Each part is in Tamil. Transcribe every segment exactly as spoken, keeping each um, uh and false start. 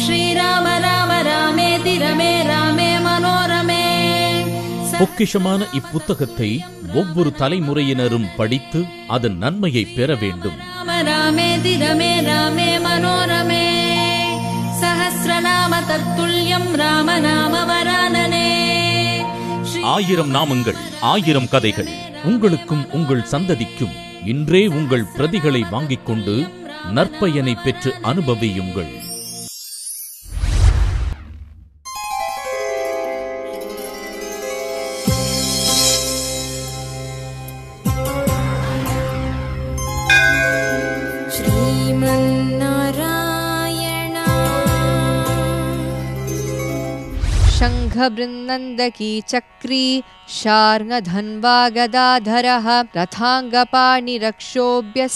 ஸ்ரீராம ராம ராமேதி ரமே ராமே மனோரமே. பொக்கிஷமான இப்புத்தகத்தை ஒவ்வொரு தலைமுறையினரும் படித்து அதன் நன்மையை பெற வேண்டும். ராம ராமேதி ரமே ராமே மனோரமே. சஹஸ்ரநாம தத்துல்யம் ராம நாம வரானனே. ஆயிரம் நாமங்கள், ஆயிரம் கதைகள் உங்களுக்கும் உங்கள் சந்ததிக்கும். இன்றே உங்கள் பிரதிகளை வாங்கிக் கொண்டு நற்பயனை பெற்று அனுபவியுங்கள். शङ्खबृन्दकी चक्री शार्ङ्गधन्वा गदाधरः रथाङ्गपाणिरक्षोभ्यः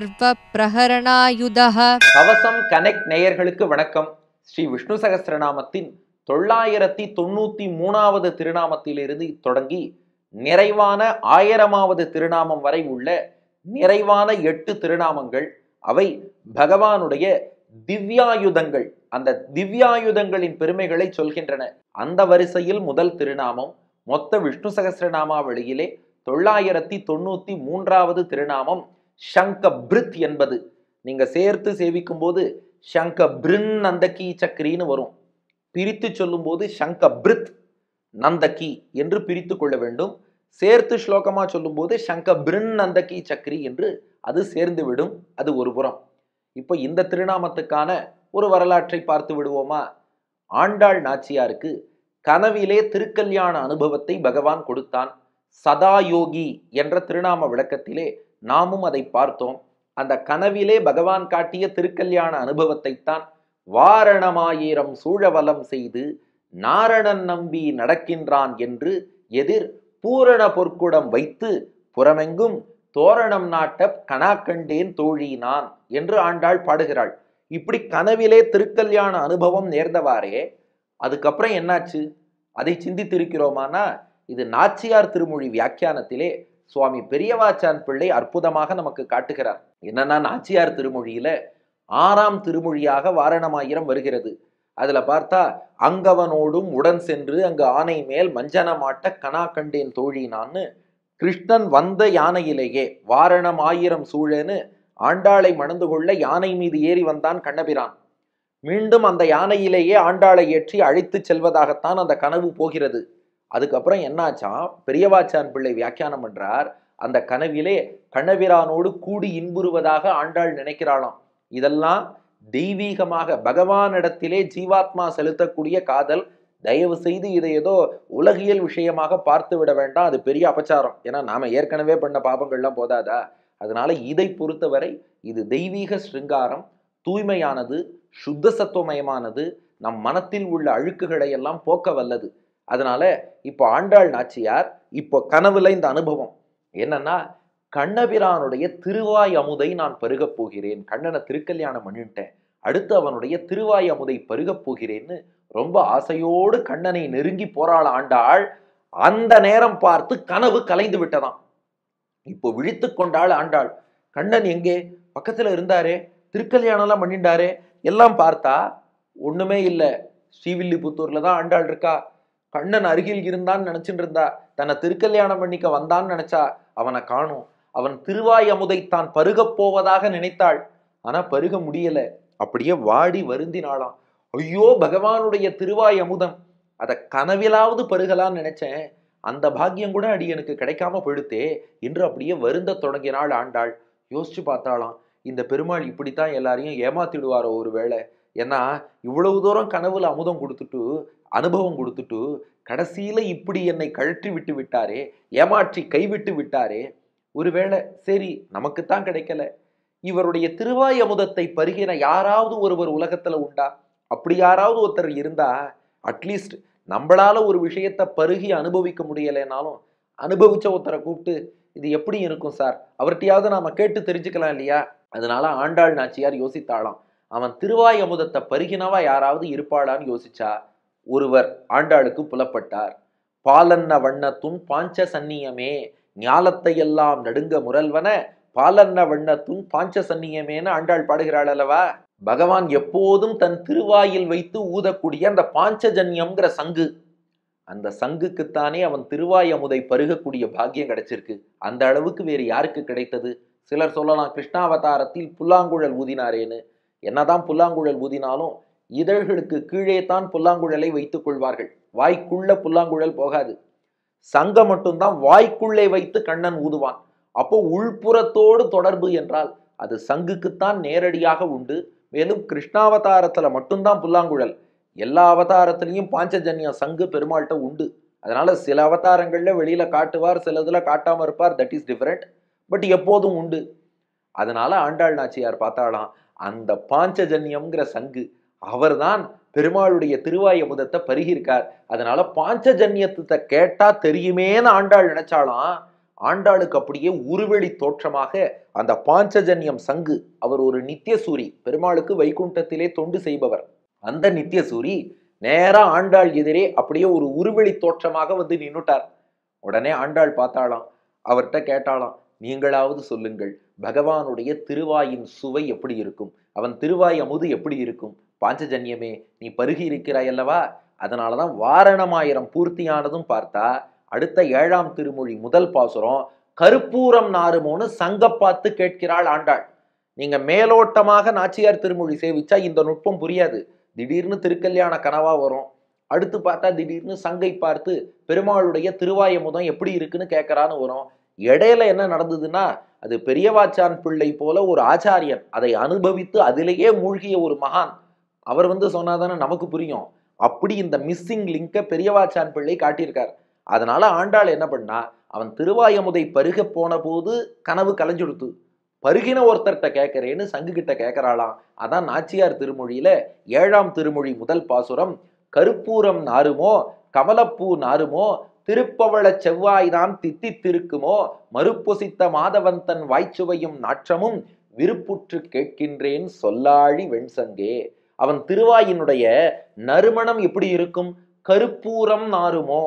सर्वप्रहरणायुधः. கவசம் கனெக்ட் நேயர்களுக்கு வணக்கம். ஸ்ரீ விஷ்ணு சகஸ்ரநாமத்தின் தொள்ளாயிரத்தி தொண்ணூத்தி மூணாவது திருநாமத்திலிருந்து தொடங்கி நிறைவான ஆயிரமாவது திருநாமம் வரை உள்ள நிறைவான எட்டு திருநாமங்கள். அவை பகவானுடைய திவ்யாயுதங்கள், அந்த திவ்யாயுதங்களின் பெருமைகளை சொல்கின்றன. அந்த வரிசையில் முதல் திருநாமம் மொத்த விஷ்ணு சகஸ்ரநாமாவளியிலே தொள்ளாயிரத்தி தொண்ணூத்தி மூன்றாவது திருநாமம் சங்க பிருத் என்பது. நீங்க சேர்த்து சேவிக்கும் போது சங்க பிருன் நந்தகி சக்ரின்னு வரும். பிரித்து சொல்லும் போது சங்க பிருத் நந்தகி என்று பிரித்து கொள்ள வேண்டும். சேர்த்து ஸ்லோகமா சொல்லும் போது சங்க பிருன் நந்தகி சக்ரி என்று அது சேர்ந்து விடும். அது ஒரு புறம். இப்போ இந்த திருநாமத்துக்கான ஒரு வரலாற்றை பார்த்து விடுவோமா? ஆண்டாள் நாச்சியாருக்கு கனவிலே திருக்கல்யாண அனுபவத்தை பகவான் கொடுத்தான். சதாயோகி என்ற திருநாம விளக்கத்திலே நாமும் அதை பார்த்தோம். அந்த கனவிலே பகவான் காட்டிய திருக்கல்யாண அனுபவத்தை தான் வாரணமாயிரம் சூழவலம் செய்து நாரணன் நம்பி நடக்கின்றான் என்று எதிர் பூரண பொற்குடம் வைத்து புறமெங்கும் தோரணம் நாட்ட கணாக்கண்டேன் தோழி நான் என்று ஆண்டாள் பாடுகிறாள். இப்படி கனவிலே திருக்கல்யாண அனுபவம் நேர்ந்தவாறே அதுக்கப்புறம் என்னாச்சு அதை சிந்தித்திருக்கிறோமானா, இது நாச்சியார் திருமொழி வியாக்கியானத்திலே சுவாமி பெரியவாச்சான் பிள்ளை அற்புதமாக நமக்கு காட்டுகிறார். என்னன்னா, நாச்சியார் திருமொழியில ஆறாம் திருமொழியாக வாரணமாயிரம் வருகிறது. அதுல பார்த்தா அங்கவனோடும் உடன் சென்று அங்கு ஆனை மேல் மஞ்சனமாட்ட கணா கண்டேன் தோழி நான்னு கிருஷ்ணன் வந்த யானையிலேயே வாரணம் ஆயிரம் சூழன்னு ஆண்டாளை மணந்து கொள்ள யானை மீது ஏறி வந்தான் கண்ணபிரான். மீண்டும் அந்த யானையிலேயே ஆண்டாளை ஏற்றி அழைத்து செல்வதாகத்தான் அந்த கனவு போகிறது. அதுக்கப்புறம் என்னாச்சா, பெரியவாச்சான் பிள்ளை வியாக்கியானம் பண்றார். அந்த கனவிலே கண்ணபிரானோடு கூடி இன்புறுவதாக ஆண்டாள் நினைக்கிறாளாம். இதெல்லாம் தெய்வீகமாக பகவானிடத்திலே ஜீவாத்மா செலுத்தக்கூடிய காதல். தயவு செய்து இதை ஏதோ உலகியல் விஷயமாக பார்த்து விட வேண்டாம். அது பெரிய அபச்சாரம். ஏன்னா நாம ஏற்கனவே பண்ண பாபங்கள்லாம் போதாதா? அதனால இதை பொறுத்தவரை இது தெய்வீக ஸ்ருங்காரம், தூய்மையானது, சுத்த சத்துவமயமானது, நம் மனத்தில் உள்ள அழுக்குகளை எல்லாம் போக்க வல்லது. அதனால இப்போ ஆண்டாள் நாச்சியார் இப்போ கனவுல இந்த அனுபவம் என்னன்னா, கண்ணபிரானுடைய திருவாய் அமுதை நான் பருகப் போகிறேன். கண்ணனை திருக்கல்யாணம் பண்ணிட்டேன், அடுத்து அவனுடைய திருவாய் அமுதை பருகப் போகிறேன்னு ரொம்ப ஆசையோடு கண்ணனை நெருங்கி போராள ஆண்டாள். அந்த நேரம் பார்த்து கனவு கலைந்து விட்டதாம். இப்போ விழித்து கொண்டாள் ஆண்டாள். கண்ணன் எங்கே? பக்கத்துல இருந்தாரே, திருக்கல்யாணம் எல்லாம் பண்ணிண்டாரே. எல்லாம் பார்த்தா ஒண்ணுமே இல்லை. ஸ்ரீவில்லிபுத்தூர்ல தான் ஆண்டாள் இருக்கா. கண்ணன் அருகில் இருந்தான்னு நினைச்சுட்டு இருந்தா. தன்னை திருக்கல்யாணம் பண்ணிக்க வந்தான்னு நினைச்சா. அவனை காணும். அவன் திருவாய் அமுதை தான் பருகப் போவதாக நினைத்தாள். ஆனா பருக முடியல. அப்படியே வாடி வருந்தினாளாம். ஐயோ, பகவானுடைய திருவாய் அமுதம், அதை கனவிலாவது பருகலான்னு நினைச்சேன். அந்த பாக்கியம் கூட அடி எனக்கு கிடைக்காம போயிடுத்தே என்று அப்படியே வருந்த தொடங்கினாள் ஆண்டாள். யோசிச்சு பார்த்தாலாம், இந்த பெருமாள் இப்படித்தான் எல்லாரையும் ஏமாத்திடுவாரோ ஒரு வேளை. ஏன்னா இவ்வளவு தூரம் கனவுல அமுதம் கொடுத்துட்டு அனுபவம் கொடுத்துட்டு கடைசியில இப்படி என்னை கழற்றி விட்டு விட்டாரே, ஏமாற்றி கைவிட்டு விட்டாரே. ஒருவேளை சரி நமக்குத்தான் கிடைக்கல, இவருடைய திருவாய் அமுதத்தை பருகின யாராவது ஒருவர் உலகத்துல உண்டா? அப்படி யாராவது ஒருத்தர் இருந்தா அட்லீஸ்ட் நம்மளால ஒரு விஷயத்தை பருகி அனுபவிக்க முடியலைனாலும் அனுபவிச்ச ஒருத்தரை கூப்பிட்டு இது எப்படி இருக்கும் சார், அவர்கிட்டயாவது நாம கேட்டு தெரிஞ்சுக்கலாம் இல்லையா? அதனால ஆண்டாள் நாச்சியார் யோசித்தாளாம், அவன் திருவாய் அமுதத்தை பருகினவா யாராவது இருப்பாளான்னு யோசிச்சா ஒருவர் ஆண்டாளுக்கு புலப்பட்டார். பாலன்ன வண்ணத்தும் பாஞ்ச சன்னியமே ஞாலத்தை எல்லாம் நடுங்க முரல்வன பாலன்ன வண்ணத்தும் பாஞ்ச சன்னியமேன்னு ஆண்டாள் பாடுகிறாள் அல்லவா? பகவான் எப்போதும் தன் திருவாயில் வைத்து ஊதக்கூடிய அந்த பாஞ்சஜன்யம்ங்கிற சங்கு, அந்த சங்குக்குத்தானே அவன் திருவாய் அமுதை பருகக்கூடிய பாக்கியம் கிடைச்சிருக்கு. அந்த அளவுக்கு வேறு யாருக்கு கிடைத்தது? சிலர் சொல்லலாம் கிருஷ்ணாவதாரத்தில் புல்லாங்குழல் ஊதினாரேன்னு. என்னதான் புல்லாங்குழல் ஊதினாலும் இதழ்களுக்கு கீழே தான் புல்லாங்குழலை வைத்துக் கொள்வார்கள். வாய்க்குள்ள புல்லாங்குழல் போகாது. சங்க மட்டும்தான் வாய்க்குள்ளே வைத்து கண்ணன் ஊதுவான். அப்போ உள்புறத்தோடு தொடர்பு என்றால் அது சங்குக்குத்தான் நேரடியாக உண்டு. மேலும் கிருஷ்ணாவதாரத்துல மட்டும்தான் புல்லாங்குழல். எல்லா அவதாரத்திலையும் பாஞ்சஜன்ய சங்கு பெருமாள்கிட்ட உண்டு. அதனால சில அவதாரங்கள்ல வெளியில காட்டுவார், சிலதுல காட்டாம இருப்பார். That is different. பட் எப்போதும் உண்டு. அதனால ஆண்டாள் நாச்சியார் பார்த்தாலாம், அந்த பாஞ்சஜன்யம்ங்கிற சங்கு அவர்தான் பெருமாளுடைய திருவாய் அமுதத்தை பருகியிருக்கார். அதனால பாஞ்சஜன்யத்தை கேட்டா தெரியுமேன்னு ஆண்டாள் நினைச்சாலாம். ஆண்டாளுக்கு அப்படியே உருவெளி தோற்றமாக அந்த பாஞ்சஜன்யம் சங்கு, அவர் ஒரு நித்தியசூரி, பெருமாளுக்கு வைகுண்டத்திலே தொண்டு செய்பவர். அந்த நித்தியசூரி நேரா ஆண்டாள் எதிரே அப்படியே ஒரு உருவெளி தோற்றமாக வந்து நின்னுட்டார். உடனே ஆண்டாள் பார்த்தாளாம், அவர்கிட்ட கேட்டாளாம், நீங்களாவது சொல்லுங்கள், பகவானுடைய திருவாயின் சுவை எப்படி இருக்கும், அவன் திருவாய் அமுது எப்படி இருக்கும்? பாஞ்சஜன்யமே நீ பருகி இருக்கிறாய் அல்லவா, அதனாலதான் வாரணமாயிரம் பூர்த்தியானதும் பார்த்தா அடுத்த ஏழாம் திருமொழி முதல் பாசுரம் கருப்பூரம் நாருமோன்னு சங்க பார்த்து கேட்கிறாள் ஆண்டாள். நீங்க மேலோட்டமாக நாச்சியார் திருமொழி சேவிச்சா இந்த நுட்பம் புரியாது. திடீர்னு திருக்கல்யாண கனவா வரும். அடுத்து பார்த்தா திடீர்னு சங்கை பார்த்து பெருமாளுடைய திருவாய் அமுதம் எப்படி இருக்குன்னு கேட்கறான்னு வரும். இடையில என்ன நடந்ததுன்னா, அது பெரியவாச்சான் பிள்ளை போல ஒரு ஆச்சாரியன் அதை அனுபவித்து அதிலேயே மூழ்கிய ஒரு மகான், அவர் வந்து சொன்னாதானே நமக்கு புரியும். அப்படி இந்த மிஸ்ஸிங் லிங்கை பெரியவாச்சான் பிள்ளை காட்டியிருக்கார். அதனால ஆண்டாள் என்ன பண்ணா, அவன் திருவாயமுதை பருக போன போது கனவு கலைஞ்சுடுத்து, பருகின ஒருத்தர்கிட்ட கேட்கறேன்னு சங்கு கிட்ட கேட்கறாளாம். அதான் நாச்சியார் திருமொழியில ஏழாம் திருமொழி முதல் பாசுரம், கருப்பூரம் நாருமோ கமலப்பூ நாருமோ திருப்பவள செவ்வாய்தான் தித்தித்திருக்குமோ மறுப்பொசித்த மாதவந்தன் வாய்ச்சுவையும் நாற்றமும் விருப்புற்று கேட்கின்றேன் சொல்லாழி வெண்சங்கே. அவன் திருவாயினுடைய நறுமணம் எப்படி இருக்கும்? கருப்பூரம் நாருமோ,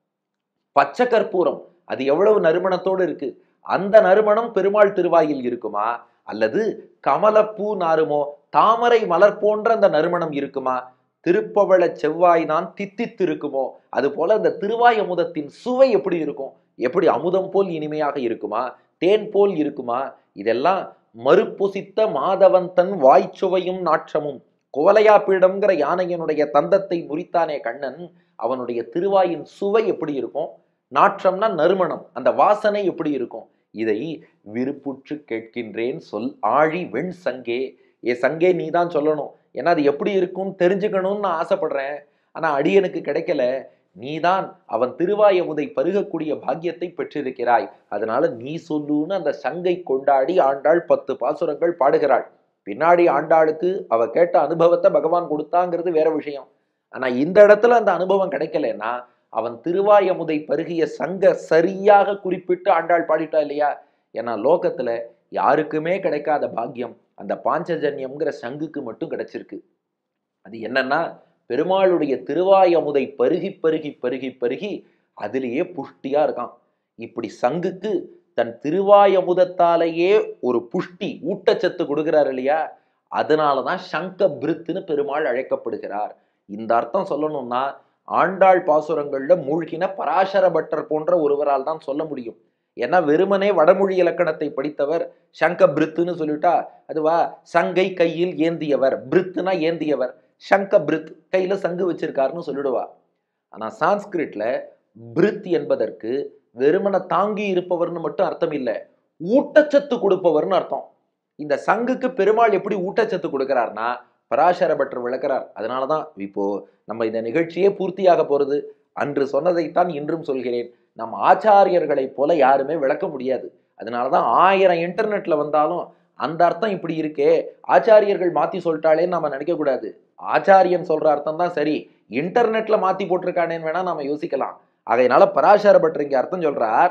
பச்சை கற்பூரம், அது எவ்வளவு நறுமணத்தோடு இருக்கு. அந்த நறுமணம் பெருமாள் திருவாயில் இருக்குமா? அல்லது கமலப்பூ நாருமோ, தாமரை மலர் போன்ற அந்த நறுமணம் இருக்குமா? திருப்பவள செவ்வாய் தான் தித்தித்து இருக்குமோ? அது போல அந்த திருவாய் அமுதத்தின் சுவை எப்படி இருக்கும்? எப்படி அமுதம் போல் இனிமையாக இருக்குமா? தேன் போல் இருக்குமா? இதெல்லாம் மறுப்புசித்த மாதவந்தன் வாய்ச்சுவையும் நாற்றமும். குவலையா பீடம்ங்கிற யானையனுடைய தந்தத்தை முறித்தானே கண்ணன், அவனுடைய திருவாயின் சுவை எப்படி இருக்கும்? நாற்றம்னா நறுமணம், அந்த வாசனை எப்படி இருக்கும்? இதை விருப்புற்று கேட்கின்றேன் சொல் ஆழி வெண் சங்கே. ஏ சங்கே, நீ தான் சொல்லணும். ஏன்னா அது எப்படி இருக்கும் தெரிஞ்சுக்கணும்னு நான் ஆசைப்படுறேன். ஆனா அடியனுக்கு கிடைக்கல. நீதான் அவன் திருவாய் அமுதை பருகக்கூடிய பாக்கியத்தை பெற்றிருக்கிறாய். அதனால நீ சொல்லுன்னு அந்த சங்கை கொண்டாடி ஆண்டாள் பத்து பாசுரங்கள் பாடுகிறாள். பின்னாடி ஆண்டாளுக்கு அவ கேட்ட அனுபவத்தை பகவான் கொடுத்தாங்கிறது வேற விஷயம். ஆனா இந்த இடத்துல அந்த அனுபவம் கிடைக்கலன்னா, அவன் திருவாய் அமுதை பருகிய சங்க சரியாக குறிப்பிட்டு ஆண்டாள் பாடிட்டா இல்லையா? ஏன்னா லோகத்துல யாருக்குமே கிடைக்காத பாக்கியம் அந்த பாஞ்சஜன்யம்ங்கிற சங்குக்கு மட்டும் கிடைச்சிருக்கு. அது என்னன்னா, பெருமாளுடைய திருவாய் அமுதை பருகி பருகி பருகி பருகி அதிலேயே புஷ்டியா இருக்கான். இப்படி சங்குக்கு தன் திருவாய் அமுதத்தாலேயே ஒரு புஷ்டி ஊட்டச்சத்து கொடுக்கிறார் இல்லையா? அதனாலதான் சங்க பிருத்துன்னு பெருமாள் அழைக்கப்படுகிறார். இந்த அர்த்தம் சொல்லணும்னா ஆண்டாள் பாசுரங்கள்ல மூழ்கின பராசர பட்டர் போன்ற ஒருவரால் தான் சொல்ல முடியும். ஏன்னா வெறுமனே வடமொழி இலக்கணத்தை படித்தவர் சங்க பிருத்துன்னு சொல்லிட்டா அதுவா சங்கை கையில் ஏந்தியவர், பிருத்துனா ஏந்தியவர், சங்க பிருத் கையில சங்கு வச்சிருக்காருன்னு சொல்லிடுவா. ஆனா சான்ஸ்கிரிட்ல பிருத் என்பதற்கு வெறுமனை தாங்கி இருப்பவர்னு மட்டும் அர்த்தம் இல்லை, ஊட்டச்சத்து கொடுப்பவர்னு அர்த்தம். இந்த சங்குக்கு பெருமாள் எப்படி ஊட்டச்சத்து கொடுக்கிறார்னா பராசர பட்டர் விளக்கிறார். அதனாலதான் இப்போ நம்ம இந்த நிகழ்ச்சியே பூர்த்தியாக போறது. அன்று சொன்னதைத்தான் இன்றும் சொல்கிறேன், நம் ஆச்சாரியர்களை போல யாருமே விளக்க முடியாது. அதனாலதான் ஆயிரம் இன்டர்நெட்ல வந்தாலும் அந்த அர்த்தம் இப்படி இருக்கே, ஆச்சாரியர்கள் மாத்தி சொல்லிட்டாளேன்னு நம்ம நினைக்க கூடாது. ஆச்சாரியன் சொல்ற அர்த்தம் தான் சரி, இன்டர்நெட்ல மாத்தி போட்டிருக்கானேன்னு வேணா நாம யோசிக்கலாம். அதனால பராசர பட்டர் இங்க அர்த்தம் சொல்றார்,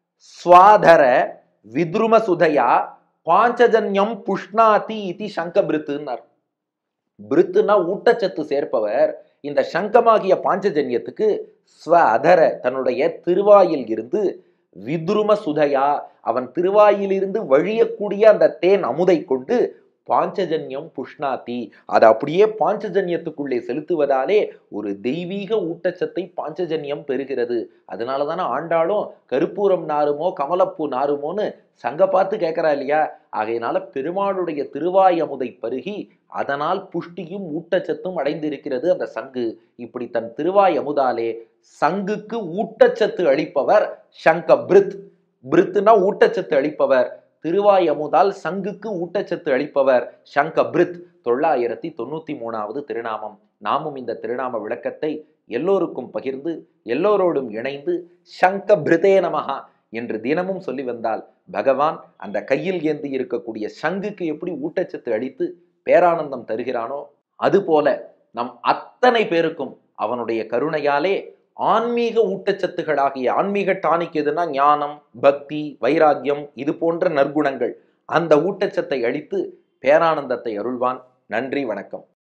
ஸ்வாதர வித்ரும சுதையா பாஞ்சஜன்யம் புஷ்ணாதி இதி சங்க பிருத்துன்னார். பிருத்துனா ஊட்டச்சத்து சேர்ப்பவர். இந்த சங்கமாகிய பாஞ்சஜன்யத்துக்கு ஸ்வ அதர தன்னுடைய திருவாயில் இருந்து வித்ரும சுதையா அவன் திருவாயிலிருந்து வழியக்கூடிய அந்த தேன் அமுதை கொண்டு பாஞ்சஜன்யம் புஷ்ணாதி, அதை அப்படியே பாஞ்சஜன்யத்துக்குள்ளே செலுத்துவதாலே ஒரு தெய்வீக ஊட்டச்சத்தை பாஞ்சஜன்யம் பெறுகிறது. அதனால தானே ஆண்டாலும் கருப்பூரம் நாருமோ கமலப்பூ நாருமோன்னு சங்க பார்த்து கேட்கிறா இல்லையா? ஆகையினால பெருமாளுடைய திருவாயமுதை பருகி அதனால் புஷ்டியும் ஊட்டச்சத்தும் அடைந்திருக்கிறது அந்த சங்கு. இப்படி தன் திருவாயமுதாலே சங்குக்கு ஊட்டச்சத்து அளிப்பவர் சங்க பிருத். பிருத்துனா ஊட்டச்சத்து அளிப்பவர். திருவாயமுதால் சங்குக்கு ஊட்டச்சத்து அளிப்பவர் சங்க பிருத். தொள்ளாயிரத்தி தொண்ணூத்தி மூணாவது திருநாமம். நாமும் இந்த திருநாம விளக்கத்தை எல்லோருக்கும் பகிர்ந்து எல்லோரோடும் இணைந்து சங்க பிருதே நமஹா என்று தினமும் சொல்லி வந்தால் பகவான் அந்த கையில் ஏந்தி இருக்கக்கூடிய சங்குக்கு எப்படி ஊட்டச்சத்து அளித்து பேரானந்தம் தருகிறானோ அதுபோல நம் அத்தனை பேருக்கும் அவனுடைய கருணையாலே ஆன்மீக ஊட்டச்சத்துகளாகிய ஆன்மீக டானிக் எதுனா ஞானம், பக்தி, வைராக்கியம், இது போன்ற நற்குணங்கள், அந்த ஊட்டச்சத்தை அளித்து பேரானந்தத்தை அருள்வான். நன்றி, வணக்கம்.